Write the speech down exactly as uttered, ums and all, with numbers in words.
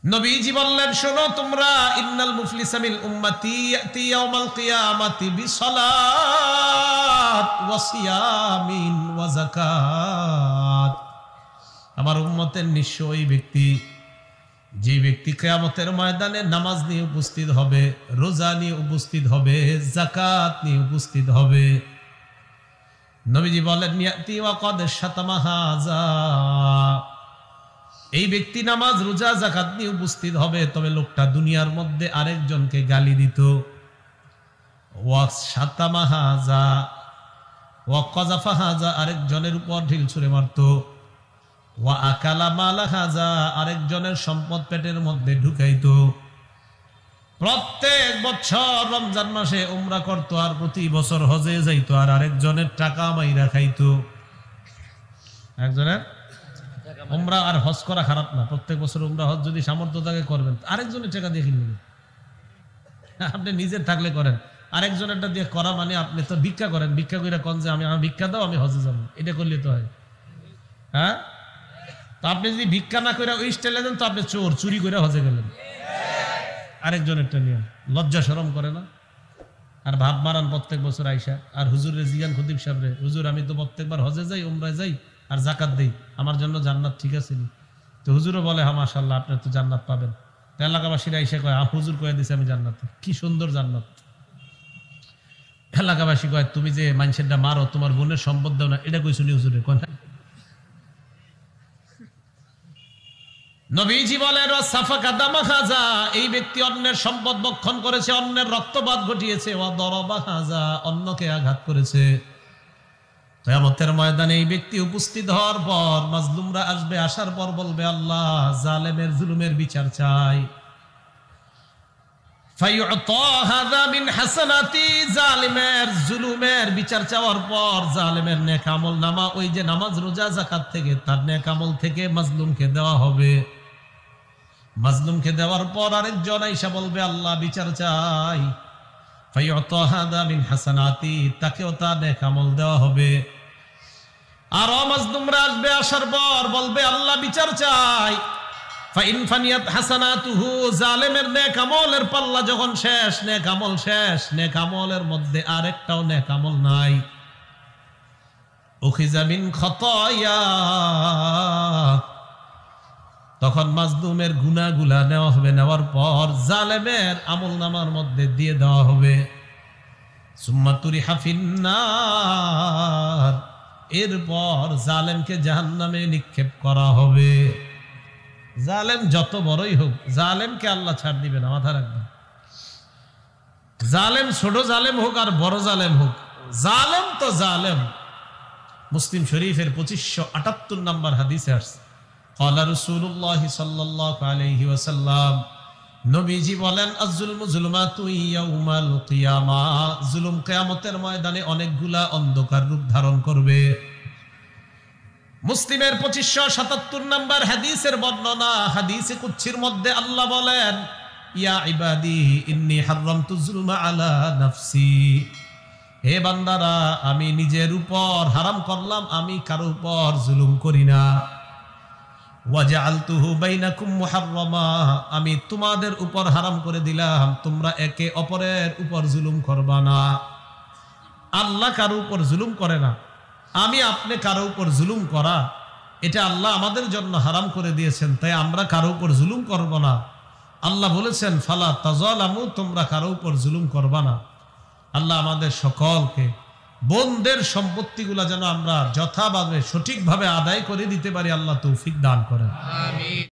নবীজি বললেন, শোনো তোমরা, ইন্নাল মুফলিসা মিন উম্মতি ইয়াতি ইয়াউমাল কিয়ামাতি বিসসালাত ওয়া সিয়ামিন ওয়া যাকাত। আমার উম্মতের নিশ্চয় ওই ব্যক্তি, যে ব্যক্তি কিয়ামতের ময়দানে নামাজ নিয়ে উপস্থিত হবে, রোজা নিয়ে উপস্থিত হবে, যাকাত নিয়ে উপস্থিত হবে। নবীজি বলেন, ইয়াতি ওয়া ক্বাদ শাতামা হাযা, এই ব্যক্তি নামাজ রোজা যাকাত নিয়ে উপস্থিত হবে, তবে লোকটা দুনিয়ার মধ্যে আরেকজনকে গালি দিত, ওয়া শাতামা হাযা ওয়া কাযাফা হাযা, আরেকজনের উপর ঢিল ছুঁড়ে মারত, ওয়া আকালা মালা হাযা, আরেকজনের সম্পদ পেটের মধ্যে ঢুকাইতো। প্রত্যেক বছর রমজান মাসে উমরা করতো, আর প্রতি বছর হজে যাইতো, আর আরেকজনের টাকা মাইরা খাইতো। একজনের উমরা আর হজ করা খারাপ না, প্রত্যেক বছর উমরা হজ যদি সামর্থ্য থাকে করবেন, আরেকজনের টাকা দিয়ে কিনবেন। আপনি নিজের থাকলে করেন, আরেকজনেরটা দিয়ে করা মানে আপনি তো ভিক্ষা করেন, ভিক্ষা করে কোন যে আমি আমার ভিক্ষা দাও আমি হজে যাবো, এটা করলে তো হয়। হ্যাঁ, তো আপনি যদি ভিক্ষা না করে ওই স্টাইলে দেন তো আপনি চোর, চুরি করে হজে গেলেন। আরেকজনেরটা নিয়ে লজ্জা শরম করে না? আর ভাব মারান প্রত্যেক বছর আইসা, আর হুজুরের জিয়ান খতিব সাহেব রে, হুজুর আমি তো প্রত্যেকবার হজে যাই, উমরায় যাই, আর যাকাত দেই, আমার জন্য জান্নাত ঠিক আছে নি? তো হুজুরও বলে, হ্যাঁ মাশাআল্লাহ আপনি তো জান্নাত পাবেন। এলাকাবাসীরা আইসা কয়, হুজুর কয়ে দিছে আমি জান্নাত। কি সুন্দর জান্নাত! এলাকাবাসী কয়, তুমি যে মানুষেরটা মারো, তোমার বোনের সম্পদ দাও না, এটা কই শুনি হুজুরে কয় না? নবীজি বলেন, সাফাকা দামা হাযা, এই ব্যক্তি অন্যের সম্পদ ভক্ষণ করেছে, অন্যের রক্তপাত ঘটিয়েছে, ওয়া দরাবা হাযা, অন্যকে আঘাত করেছে। কিয়ামতের ময়দানে এই ব্যক্তি উপস্থিত হওয়ার পর মাজলুমরা আসবে, আসার পর বলবে, আল্লাহ জালেমের জুলুমের বিচার চাই। ফায়ুতা হাযা মিন হাসানাতি, জালিমের জুলুমের বিচার চাওয়ার পর জালিমের নেক আমল নামা, ওই যে নামাজ রোজা যাকাত থেকে তার নেক আমল থেকে মাজলুমকে দেওয়া হবে। মাজলুমকে দেওয়ার পর আরেকজন আইসা বলবে, আল্লাহ বিচার চাই। ফায়ুতা হাযা মিন হাসানাতি, তাকেও তার নেক আমল দেওয়া হবে। আর মাজলুমরা আসবে, আসার পর বলবে, আল্লাহ বিচার চাই। ফাইন ফানিয়াত হাসানাতুহু, জালেমের নেক আমলের পাল্লা যখন শেষ, নেক আমল শেষ, নেক আমলের মধ্যে আরেকটাও নেক আমল নাই। উখিযা মিন খাতায়া, তখন মাজলুমের গুনাহগুলা নেওয়া হবে, নেওয়ার পর জালেমের আমলনামার মধ্যে দিয়ে দেওয়া হবে। সুম্মা তুরিহা ফিন্নার, এরপর জালেমকে জাহান্নামে নিক্ষেপ করা হবে। জালেম যত বড়ই হোক, জালেমকে আল্লাহ ছাড় দিবে না, মাথা রাখবেন। জালেম ছোট জালেম হোক আর বড় জালেম হোক, জালেম তো জালেম। মুসলিম শরীফের পঁচিশশো আটাত্তর নম্বর হাদিসে আসছে, ক্বালা রাসূলুল্লাহ সাল্লাল্লাহু আলাইহি ওয়াসাল্লাম, নবীজি বলেন, আয-যুলমু যুলমাতু ইয়াউমাল কিয়ামাহ, জুলুম কিয়ামতের ময়দানে অনেকগুলা অন্ধকার রূপ ধারণ করবে। মুসলিমের পঁচিশশো সাতাত্তর নম্বর হাদিসের বর্ণনা, হাদিসে কুদসির মধ্যে আল্লাহ বলেন, ইয়া ইবাদি ইন্নী হারামতু যুলমা আলা নাফসি, হে বান্দারা আমি নিজের উপর হারাম করলাম, আমি কারো উপর জুলুম করি না। ওয়াজআলতুহু বাইনাকুম মুহাররামা, আমি তোমাদের উপর হারাম করে দিলাম, তোমরা একে অপরের উপর জুলুম করবা না। আল্লাহ কারো উপর জুলুম করে না, আমি আপনি কারো উপর জুলুম করা এটা আল্লাহ আমাদের জন্য হারাম করে দিয়েছেন, তাই আমরা কারো উপর জুলুম করব না। আল্লাহ বলেছেন, ফালা তাযালামু, তোমরা কারো উপর জুলুম করবা না। আল্লাহ আমাদের সকলকে বোনদের সম্পত্তিগুলা যেন আমরা যথাভাবে সঠিকভাবে আদায় করে দিতে পারি, আল্লাহ তৌফিক দান করেন। আমিন।